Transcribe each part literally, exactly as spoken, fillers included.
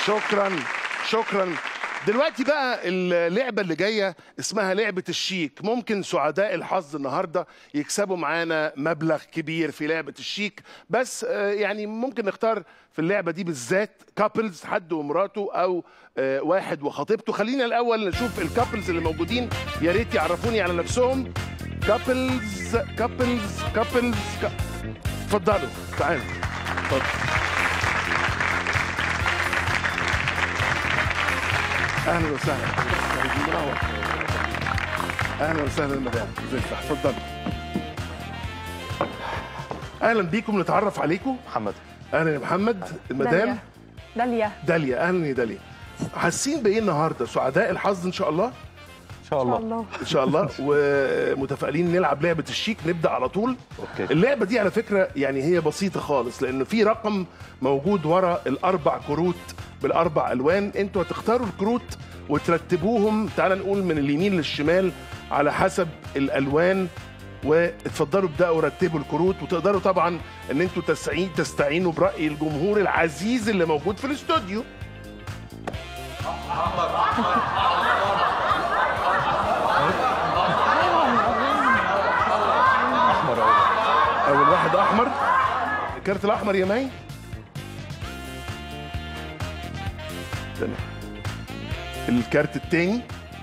شكرا شكرا. دلوقتي بقى اللعبة اللي جاية اسمها لعبة الشيك. ممكن سعداء الحظ النهاردة يكسبوا معانا مبلغ كبير في لعبة الشيك، بس يعني ممكن نختار في اللعبة دي بالذات كابلز، حد ومراته أو واحد وخطيبته. خلينا الأول نشوف الكابلز اللي موجودين، يا ريت يعرفوني على نفسهم. كابلز كابلز كابلز اتفضلوا تعالوا. اتفضل. اهلا وسهلا. اهلا وسهلا مدام، ازيك؟ اتفضل. اهلا بيكم، نتعرف عليكم. محمد. اهلا يا محمد. المدام داليا. داليا. اهلا يا داليا. حاسين بايه النهارده؟ سعداء الحظ ان شاء الله. ان شاء الله ان شاء الله. ومتفائلين نلعب لعبه الشيك. نبدا على طول. اوكي. اللعبه دي على فكره يعني هي بسيطه خالص، لان في رقم موجود ورا الاربع كروت بالاربع الوان. انتوا هتختاروا الكروت وترتبوهم، تعال نقول من اليمين للشمال على حسب الالوان، واتفضلوا ابداوا رتبوا الكروت. وتقدروا طبعا ان انتوا تستعين تستعينوا براي الجمهور العزيز اللي موجود في الاستوديو. أول واحد أحمر. الكارت الأحمر يا مي. تمام. الكارت التاني.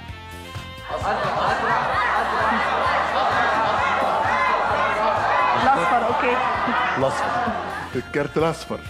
الأصفر. أوكي. الاصفر. الكارت الأصفر.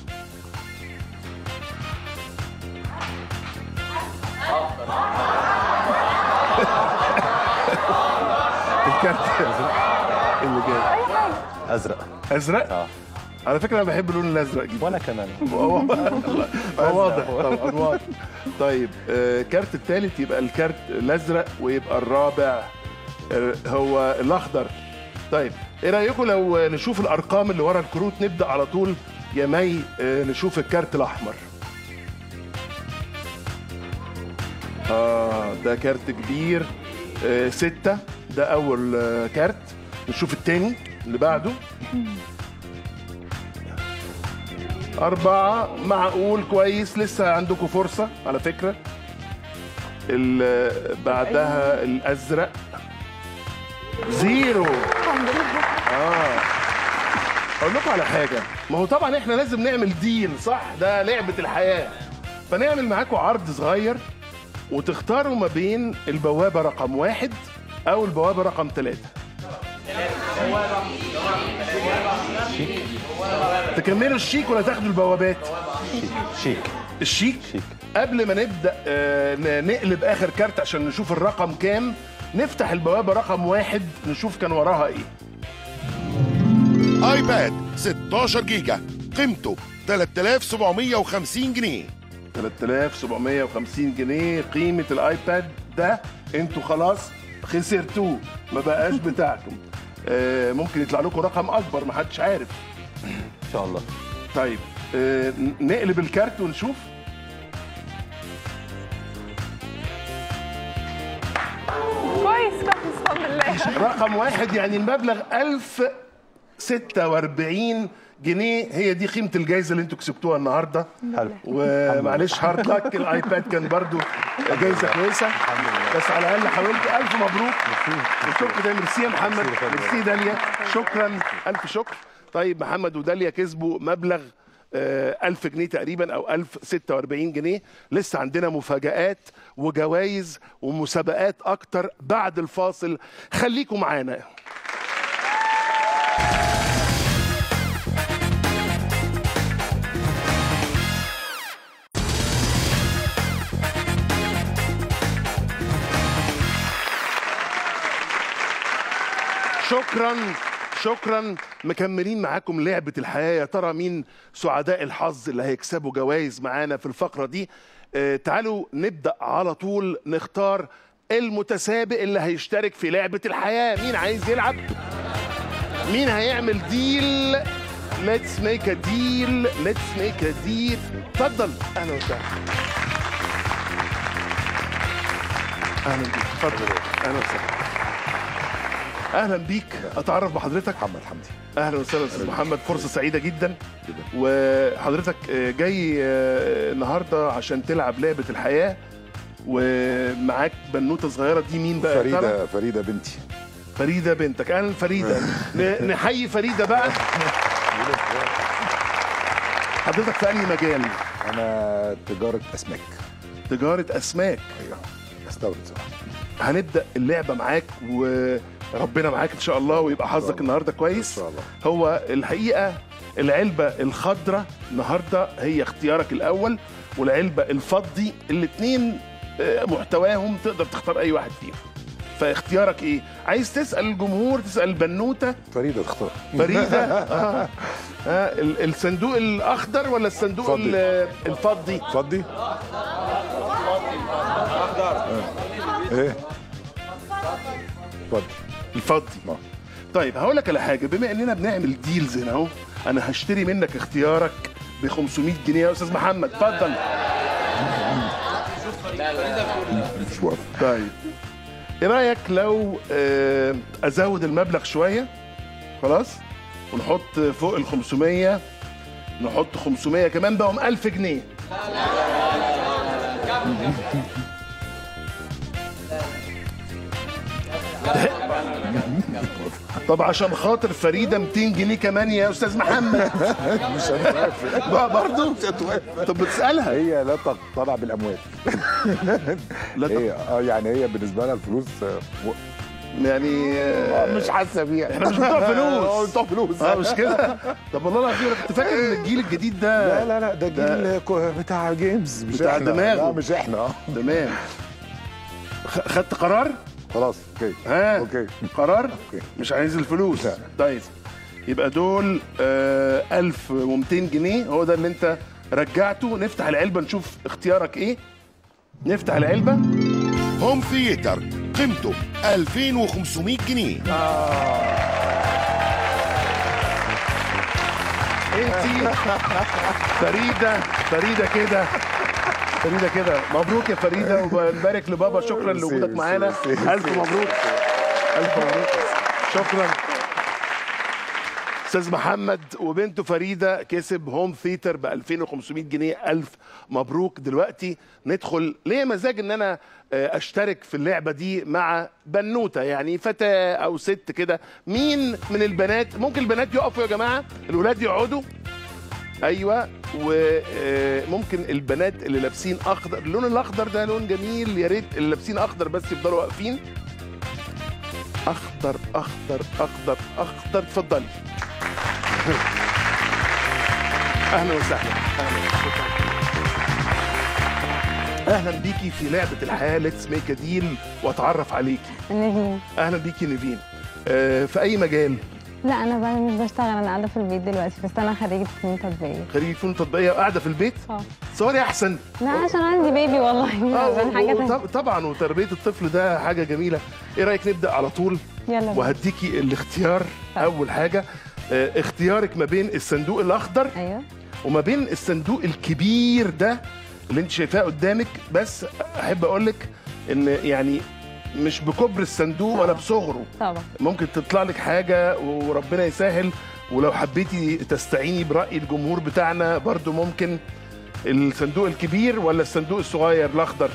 الكارت اللي جاي ازرق. ازرق؟ اه على فكره انا بحب اللون الازرق جدا. وانا كمان. واضح طبعا واضح. طيب آه الكارت الثالث يبقى الكارت الازرق، ويبقى الرابع آه هو الاخضر. طيب ايه رايكم لو نشوف الارقام اللي ورا الكروت؟ نبدا على طول يا مي. آه نشوف الكارت الاحمر. اه ده كارت كبير. آه ستة، ده اول آه كارت. نشوف الثاني اللي بعده. أربعة، معقول كويس، لسه عندكم فرصة على فكرة. اللي بعدها الأزرق. زيرو. الحمد لله. آه أقول لكم على حاجة، ما هو طبعا إحنا لازم نعمل ديل، صح؟ ده لعبة الحياة. فنعمل معاكم عرض صغير، وتختاروا ما بين البوابة رقم واحد أو البوابة رقم ثلاثة. تكملوا الشيك ولا تاخدوا البوابات؟ شيك. الشيك؟ شيك. قبل ما نبدأ آه نقلب آخر كارت عشان نشوف الرقم كام، نفتح البوابة رقم واحد نشوف كان وراها إيه. ايباد ستاشر جيجا، قيمته تلاتة آلاف وسبعمية وخمسين جنيه. تلاتة آلاف وسبعمية وخمسين جنيه قيمة الآيباد ده. انتوا خلاص خسرتوه، ما بقاش بتاعكم. آه ممكن يطلع لكم رقم أكبر، محدش عارف. ان شاء الله. طيب آه نقلب الكارت ونشوف. كويس كويس الحمد لله. رقم واحد يعني المبلغ ألف وستة وأربعين جنيه. هي دي قيمة الجائزة اللي انتوا كسبتوها النهارده. حلو. ومعلش هارد لك، الايباد كان برضو جائزة كويسة، بس على الأقل حاولت. ألف مبروك. شكرا ده. ميرسي يا محمد. ميرسي داليا. شكرا، ألف شكر. طيب محمد وداليا كسبوا مبلغ ألف جنيه تقريبا أو ألف وستة وأربعين جنيه. لسه عندنا مفاجآت وجوائز ومسابقات أكتر بعد الفاصل، خليكم معانا. شكرا شكرا. مكملين معاكم لعبة الحياة. يا ترى مين سعداء الحظ اللي هيكسبوا جوائز معانا في الفقرة دي؟ آه تعالوا نبدأ على طول نختار المتسابق اللي هيشترك في لعبة الحياة. مين عايز يلعب؟ مين هيعمل ديل؟ Let's make a deal. Let's make a deal. اتفضل. أهلا وسهلا. أهلا بيك. اتفضل. أهلا وسهلا. اهلا بيك. اتعرف بحضرتك. محمد حمدي. اهلا وسهلا استاذ محمد، فرصه سعيده جدا. وحضرتك جاي النهارده عشان تلعب لعبه الحياه، ومعاك بنوته صغيره. دي مين بقى؟ فريده. فريده بنتي. فريده بنتك. اهلا فريده. نحيي فريده بقى. حضرتك في انهي مجال؟ انا تجاره اسماك. تجاره اسماك. ايوه استورد صراحه. هنبدا اللعبه معاك وربنا معاك ان شاء الله، ويبقى حظك النهارده كويس. ان شاء الله. هو الحقيقه العلبه الخضراء النهارده هي اختيارك الاول، والعلبه الفضي الاثنين محتواهم تقدر تختار اي واحد فيهم. فاختيارك ايه؟ عايز تسال الجمهور، تسال البنوته؟ فريده تختار. فريده. اه, آه. الصندوق الاخضر ولا الصندوق فضي. الفضي؟ فضي. ايه؟ فضي. الفضي. آه. طيب هقول لك على حاجه، بما اننا بنعمل ديلز هنا اهو، انا هشتري منك اختيارك ب خمسمية جنيه يا استاذ محمد. اتفضل. مش واضح. طيب ايه رايك لو آه، ازود المبلغ شويه؟ خلاص، ونحط فوق ال خمسمية، نحط خمسمية كمان، بقوا ألف جنيه. طب عشان خاطر فريده ميتين جنيه كمان يا استاذ محمد. مش هتوافق. بقى برضه مش هتوافق. طب بتسالها؟ هي لا تقتنع بالاموال. لا هي اه يعني هي بالنسبه لها الفلوس آه، يعني آه، مش حاسه بيها. احنا مش بتوع فلوس. بتوع فلوس. اه مش كده؟ طب والله العظيم انا كنت فاكر ان الجيل الجديد ده. لا لا لا ده جيل كو- بتاع جيمس، مش بتاع احنا. دماغه. لا مش احنا. اه تمام. خ- خدت قرار؟ خلاص اوكي. ها اوكي. قرار؟ اوكي. مش عايز الفلوس. لا. طيب يبقى دول آه ألف ومئتين جنيه، هو ده اللي انت رجعته. نفتح العلبه نشوف اختيارك ايه. نفتح العلبه. هوم ثياتر قيمته ألفين وخمسمية جنيه. انتي فريده فريده كده فريده كده مبروك يا فريده، وبنبارك لبابا. شكرا ميرسي، لوجودك ميرسي، معانا. ميرسي. الف مبروك. الف مبروك. شكرا. استاذ محمد وبنته فريده كسب هوم ثيتر ب ألفين وخمسمية جنيه. الف مبروك. دلوقتي ندخل، ليه مزاج ان انا اشترك في اللعبه دي مع بنوته، يعني فتاه او ست كده. مين من البنات؟ ممكن البنات يقفوا يا جماعه، الولاد يقعدوا. ايوه. وممكن البنات اللي لابسين اخضر، اللون الاخضر ده لون جميل، يا ريت اللي لابسين اخضر بس يفضلوا واقفين. اخضر اخضر اخضر اخضر. اتفضلي. اهلا وسهلا. اهلا وسهلا. اهلا بيكي في لعبه الحياه ليتس ميك ا ديل، واتعرف عليكي. نيفين. اهلا بيكي نيفين. آه في اي مجال؟ لا انا بقى مش بشتغل، انا قاعده في البيت دلوقتي، بس انا خريجه فنون تطبيقيه. خريجه فنون تطبيقيه وقاعده في البيت؟ اه. صوري احسن. لا عشان عندي بيبي والله. اه عشان حاجه تانية. وطب- طبعا وتربيه الطفل ده حاجه جميله. ايه رايك نبدا على طول؟ يلا بينا. وهديكي الاختيار. اول حاجه آه اختيارك ما بين الصندوق الاخضر ايوه. وما بين الصندوق الكبير ده اللي انت شايفاه قدامك. بس احب اقول لك ان يعني مش بكبر الصندوق ولا بصغره، طبعا. ممكن تطلع لك حاجه وربنا يسهل. ولو حبيتي تستعيني براي الجمهور بتاعنا برضو ممكن. الصندوق الكبير ولا الصندوق الصغير الاخضر؟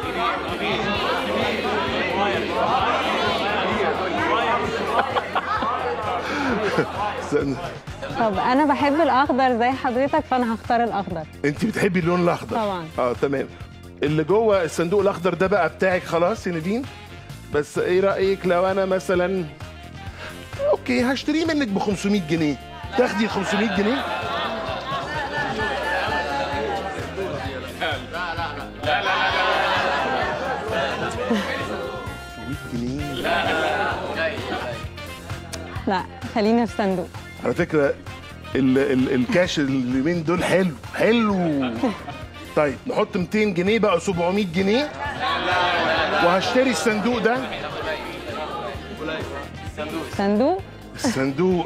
طب انا بحب الاخضر زي حضرتك، فانا هختار الاخضر. انت بتحبي اللون الاخضر؟ طبعا. اه تمام. اللي جوه الصندوق الاخضر ده بقى بتاعك خلاص يا نيفين. بس ايه رايك لو انا مثلا اوكي هشتريه منك ب خمسمية جنيه، تاخدي ال خمسمية جنيه؟ لا خلينا في صندوق. على فكره ال ال الكاش اليومين دول حلو حلو. طيب نحط ميتين جنيه بقى سبعمية جنيه، وهشتري الصندوق ده. صندوق. الصندوق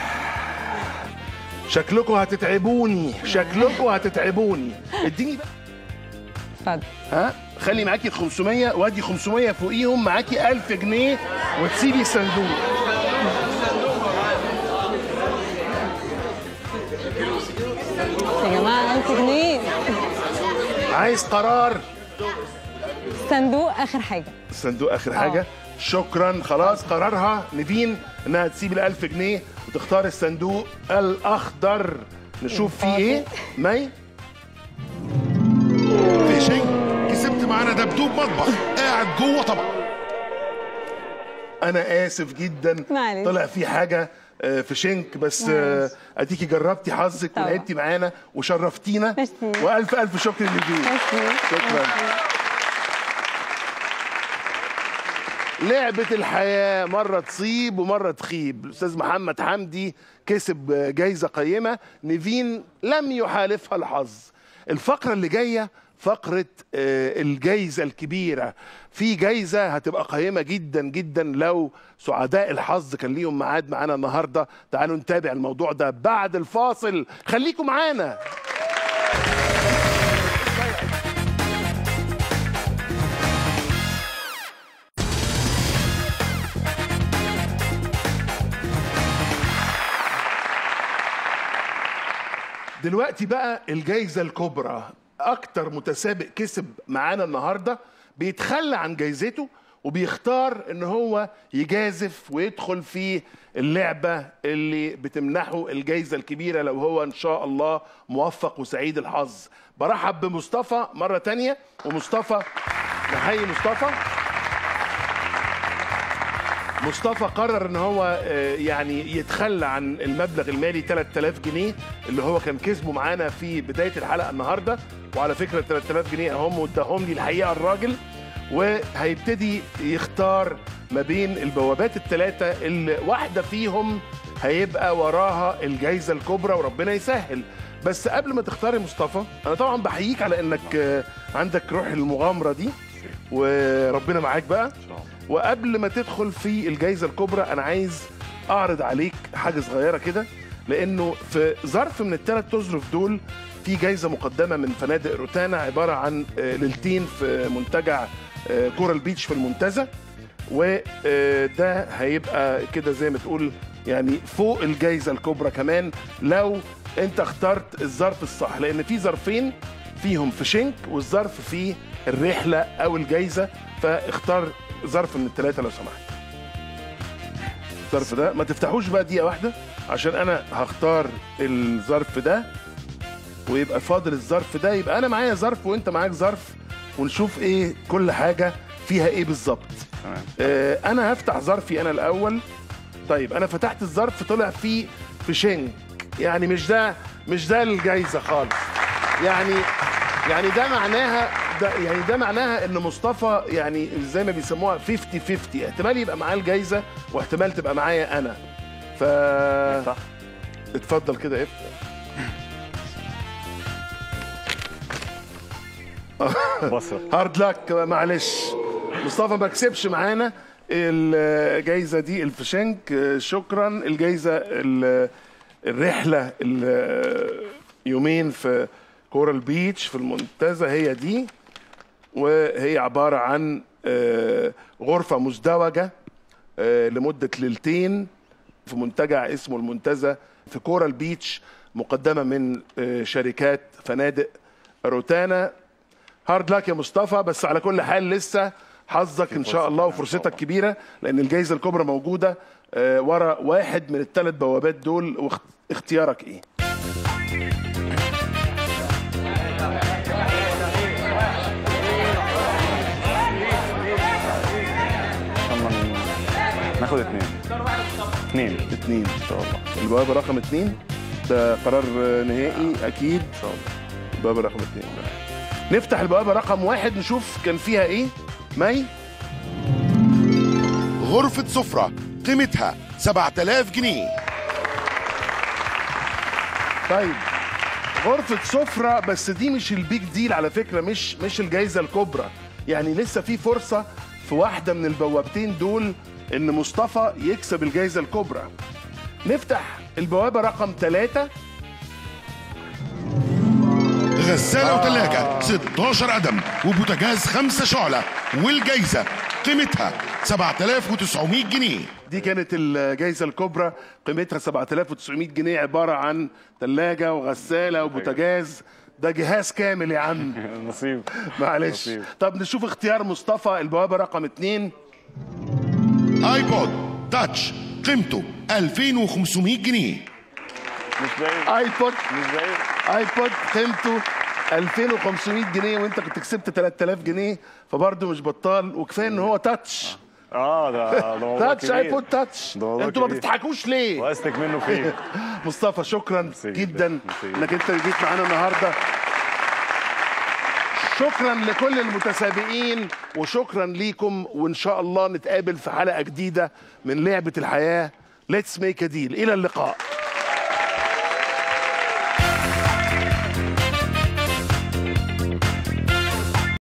شكلكم هتتعبوني، شكلكم هتتعبوني. اديني بقى. اتفضل. ها خلي معاكي ال خمسمية، وادي خمسمية فوقيهم معاكي ألف جنيه، وتسيبي الصندوق. عايز قرار. صندوق اخر حاجه. الصندوق اخر حاجه. شكرا. خلاص قرارها نيفين انها تسيب الألف جنيه وتختار الصندوق الاخضر. نشوف فيه ايه. مي في شيء كسبت معانا دبدوب مطبخ قاعد جوه طبق. انا اسف جدا. معلش. طلع في حاجه آه، في شنك بس آه، اديكي جربتي حظك طبعا. ولعبتي معانا وشرفتينا. ميرسي. والف الف شكر ليكي. شكرا. لعبة الحياة مرة تصيب ومرة تخيب. الأستاذ محمد حمدي كسب جايزة قيمة، نيفين لم يحالفها الحظ. الفقرة اللي جاية فقرة آه، الجايزة الكبيرة. في جايزة هتبقى قيمة جدا جدا لو سعداء الحظ كان ليهم ميعاد معانا النهاردة. تعالوا نتابع الموضوع ده بعد الفاصل، خليكم معانا. دلوقتي بقى الجايزة الكبرى. أكتر متسابق كسب معانا النهاردة بيتخلى عن جايزته وبيختار إن هو يجازف ويدخل في اللعبة اللي بتمنحه الجايزة الكبيرة لو هو إن شاء الله موفق وسعيد الحظ. برحب بمصطفى مرة تانية. ومصطفى، نحيي مصطفى. مصطفى قرر ان هو آه، يعني يتخلى عن المبلغ المالي ثلاثة آلاف جنيه اللي هو كان كسبه معانا في بدايه الحلقه النهارده. وعلى فكره ثلاثة آلاف جنيه اهم واداهم لي الحقيقه الراجل. وهيبتدي يختار ما بين البوابات الثلاثه اللي واحده فيهم هيبقى وراها الجائزه الكبرى وربنا يسهل. بس قبل ما تختاري مصطفى، انا طبعا بحييك على انك آه، عندك روح المغامره دي وربنا معاك بقى. وقبل ما تدخل في الجائزة الكبرى أنا عايز أعرض عليك حاجة صغيرة كده، لأنه في ظرف من الثلاث أظرف دول في جائزة مقدمة من فنادق روتانا عبارة عن آه، ليلتين في منتجع آه، كورال بيتش في المنتزه. وده هيبقى كده زي ما تقول يعني فوق الجائزة الكبرى كمان لو أنت اخترت الظرف الصح، لأن في ظرفين فيهم في شنك والظرف فيه الرحلة أو الجائزة. فاختار ظرف من الثلاثة لو سمحت. الظرف ده ما تفتحوش بقى دقيقة واحدة عشان أنا هختار الظرف ده ويبقى فاضل الظرف ده. يبقى أنا معايا ظرف وأنت معاك ظرف ونشوف إيه كل حاجة فيها إيه بالظبط. آه أنا هفتح ظرفي أنا الأول. طيب أنا فتحت الظرف طلع فيه في شنك، يعني مش ده مش ده الجايزة خالص. يعني يعني ده معناها ده يعني ده معناها ان مصطفى يعني زي ما بيسموها خمسين خمسين، احتمال يبقى معاه الجايزه واحتمال تبقى معايا انا. ف صح. اتفضل كده افتح. بصرة. هارد لك معلش. مصطفى ما كسبش معانا الجايزه دي الفشنك. شكرا. الجايزه ال- الرحله ال- يومين في كورال بيتش في المنتزه هي دي، وهي عبارة عن آه، غرفة مزدوجة آه، لمدة ليلتين في منتجع اسمه المنتزه في كورال بيتش، مقدمة من آه، شركات فنادق روتانا. هارد لك يا مصطفى. بس على كل حال لسه حظك ان شاء الله وفرصتك كبيرة، لأن الجائزة الكبرى موجودة آه، ورا واحد من الثلاث بوابات دول. واختيارك ايه؟ ناخد اثنين. اثنين. اتنين. ان شاء الله. البوابة رقم اتنين ده قرار نهائي أكيد. ان شاء الله. البوابة رقم اتنين. نفتح البوابة رقم واحد نشوف كان فيها إيه. مي. غرفة سفرة قيمتها سبعة آلاف جنيه. طيب غرفة سفرة، بس دي مش البيج ديل على فكرة، مش مش الجائزة الكبرى. يعني لسه في فرصة في واحدة من البوابتين دول إن مصطفى يكسب الجائزة الكبرى. نفتح البوابة رقم ثلاثة. غسالة وثلاجة ستاشر قدم وبوتاجاز خمسة شعلة، والجايزة قيمتها سبعة آلاف وتسعمائة جنيه. دي كانت الجائزة الكبرى قيمتها سبعة آلاف وتسعمائة جنيه، عبارة عن ثلاجة وغسالة وبوتاجاز ده جهاز كامل يا عم. نصيب. معلش. نصيب. طب نشوف اختيار مصطفى، البوابه رقم اتنين. ايبود تاتش قيمته ألفين وخمسمائة جنيه. مش باين. ايبود مش باين. ايبود قيمته ألفين وخمسمائة جنيه، وانت كنت كسبت ثلاثة آلاف جنيه، فبرضه مش بطال. وكفايه ان هو تاتش. اه ده ده موضوع تاتش كبير. ايبود تاتش. ده موضوع انتوا ما كبير. بتضحكوش ليه؟ وقستك منه فين؟ مصطفى شكرا ميرسي جدا ميرسي. انك انت جيت معانا النهارده. شكرا لكل المتسابقين وشكرا ليكم، وان شاء الله نتقابل في حلقه جديده من لعبه الحياه. ليتس ميك ا ديل. الى اللقاء.